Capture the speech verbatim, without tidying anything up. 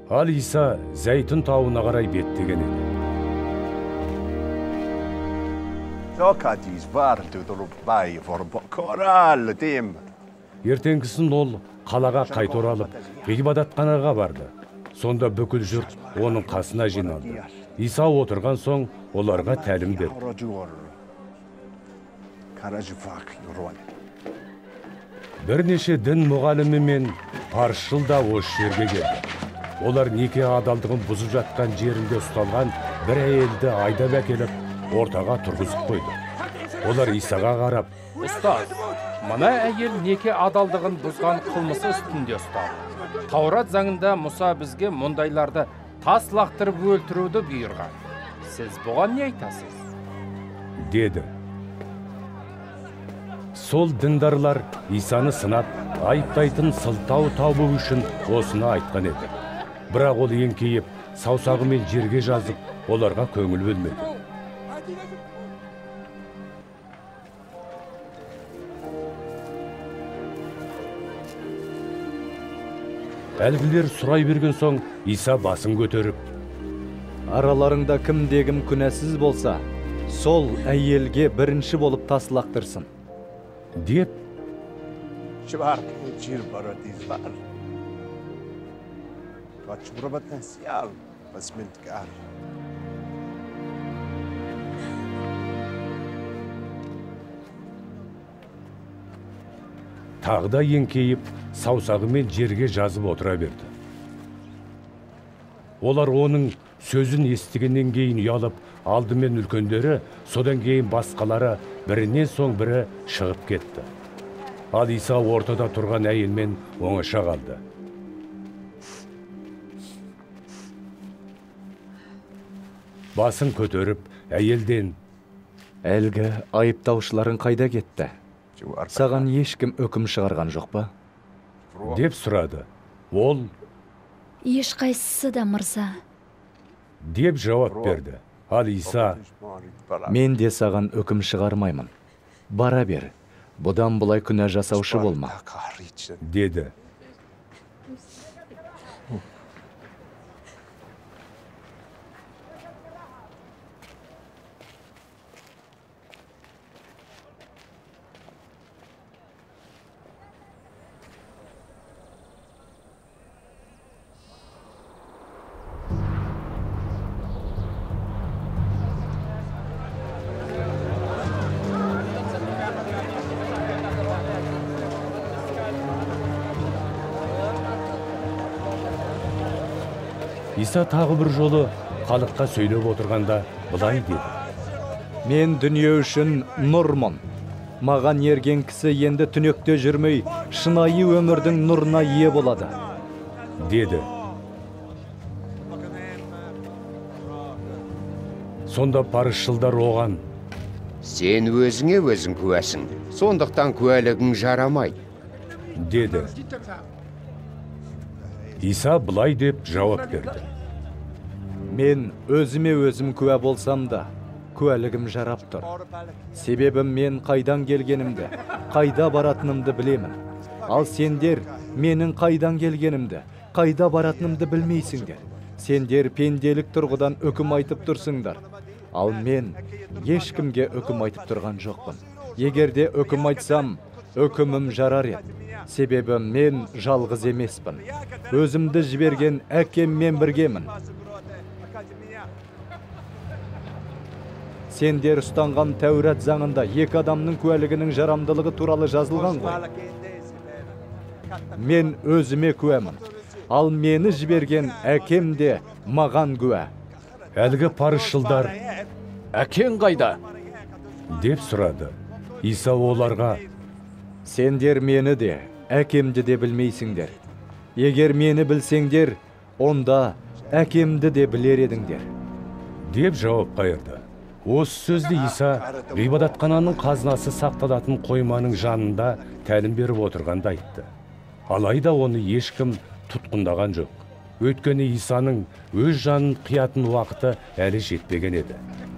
Ал Иса Зәйтүн тауына қарай беттеген еді. Ертеңгісін ол қалаға қайта оралып, ғибадатханаға барды. Сонда бүкіл жұрт оның қасына жиналды. Иса отырған соң оларға тәлім берді. Бірнеше дін мұғалімі мен парызшыл да осы жерге келді. Олар неке адалдығын бұзып жатқан жерінде ұсталған бір әйелді айдап әкеліп, ортаға тұрғызып қойды. Олар Исаға қарап: «Ұстаз, мына әйел неке адалдығын бұзған қылмысы үстінде ұсталды. Таурат заңында Мұса бізге мұндайларды тас лақтырып өлтіруді бұйырған. Сіз бұған не айтасыз?» деді. Сол діндарлар Исаны сынап, айыптайтын сылтау табу үшін осыны айтқан еді. Бірақ ол еңкейіп, саусағымен жерге жазып, оларға көңіл бөлмеді. Әлгілер сұрай берген соң, Иса басын көтеріп: «Араларыңда кімде-кім күнәсіз болса, сол әйелге бірінші болып тас лақтырсын» деп тағы да еңкейіп, саусағымен жерге жазып отыра берді. Олар оның сөзін естігеннен кейін ұялып, алдымен үлкендері, содан кейін басқалары бірінен соң бірі шығып кетті. Ал Иса ортада тұрған әйелмен оңаша қалды. Басын көтеріп, әйелден: «Әлгі айыптаушыларың қайда кетті? Саған ешкім үкім шығарған жоқ па?» деп сұрады. Ол: «Ешқайсысы да, мырза» деп жауап берді. Ал Иса: «Мен де саған үкім шығармаймын. Бара бер, бұдан бұлай күнә жасаушы болма» деді. Иса тағы бір жолы халыққа сөйлеп отырғанда былай деді: «Мен дүние үшін нұрмын. Маған ерген кісі енді түнекте жүрмей, шынайы өмірдің нұрына ие болады» деді. Сонда парызшылдар оған: «Сен өзіңе өзің куәсің, сондықтан куәлігің жарамайды» деді. Иса былай деп жауап берді: «Мен өзіме өзім куә болсам да, куәлігім жарап тұр. Себебі мен қайдан келгенімді, қайда баратынымды білемін. Ал сендер менің қайдан келгенімді, қайда баратынымды білмейсіңдер. Сендер пенделік тұрғыдан үкім айтып тұрсыңдар. Ал мен ешкімге үкім айтып тұрған жоқпын. Егерде үкім айтсам, үкімім жарар еді. Себебі мен жалғыз емеспін. Өзімді жіберген әкеммен біргемін. Сендер ұстанған Тәурат заңында екі адамның куәлігінің жарамдылығы туралы жазылған ғой. Мен өзіме куәмін. Ал мені жіберген әкем де маған куә». Әлгі парызшылдар: «Әкең қайда?» деп сұрады. Иса оларға: «Сендер мені де, әкемді де білмейсіңдер. Егер мені білсеңдер, онда әкемді де білер едіңдер» деп жауап қайырды. Осы сөзді Иса ғибадатхананың қазынасы сақталатын қойманың жанында тәлім беріп отырғанда айтты. Алайда оны ешкім тұтқындаған жоқ. Өйткені Исаның өз жанын қиятын уақыты әлі жетпеген еді.